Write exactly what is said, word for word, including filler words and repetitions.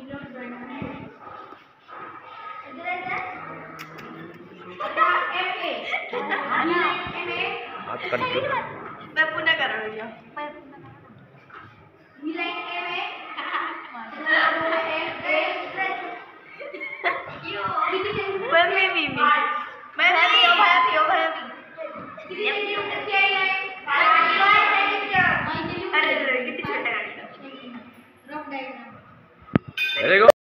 हाथ कट गया। मैं पुनः कर रही हूँ। मैं मैं मैं मैं मैं पियो भाया पियो भाया अरे अरे कितनी छोटा गाड़ी। Very good.